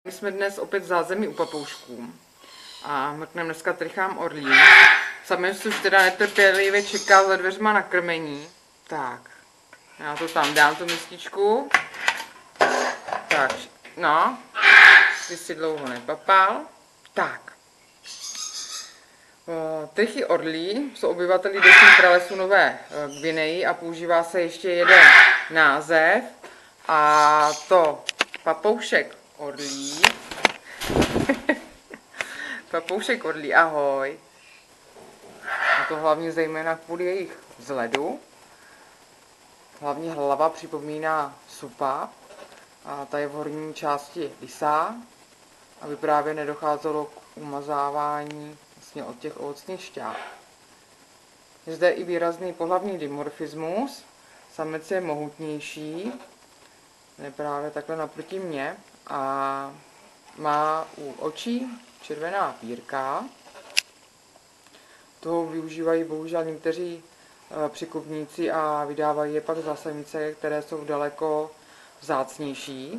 My jsme dnes opět v zázemí u papoušků a mrkneme dneska Trichám orlí. Samec už teda netrpělivě čeká za dveřma na krmení. Tak, já to tam dám, tu mističku. Tak, no, ty si dlouho nepapal. Tak. Trichy orlí jsou obyvateli Dolních pralesu Nové Gvineji a používá se ještě jeden název, a to papoušek orlí. Papoušek orlí, ahoj. A to hlavně zejména kvůli jejich vzhledu. Hlavně hlava připomíná supa a ta je v horní části lysá, aby právě nedocházelo k umazávání vlastně od těch ovocných šťáv. Je zde i výrazný pohlavní dimorfismus. Samec je mohutnější, je právě takhle naproti mně, a má u očí červená pírka. Toho využívají bohužel někteří překupníci a vydávají je pak za samice, které jsou daleko vzácnější.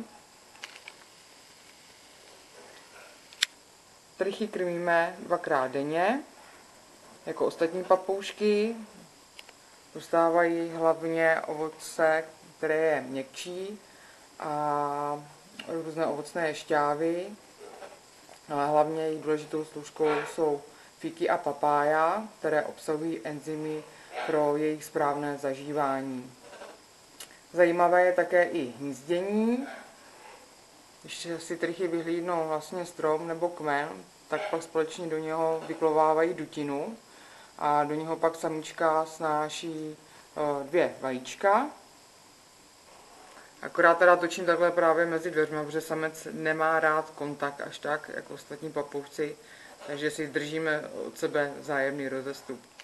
Trichy krmíme 2krát denně, jako ostatní papoušky. Dostávají hlavně ovoce, které je měkčí, a různé ovocné šťávy, ale hlavně její důležitou složkou jsou fíky a papája, které obsahují enzymy pro jejich správné zažívání. Zajímavé je také i hnízdění. Když si trichy vyhlídnou vlastně strom nebo kmen, tak pak společně do něho vyklovávají dutinu a do něho pak samička snáší 2 vajíčka. Akorát teda točím takhle právě mezi dveřmi, protože samec nemá rád kontakt až tak, jako ostatní papoušci, takže si držíme od sebe vzájemný rozestup.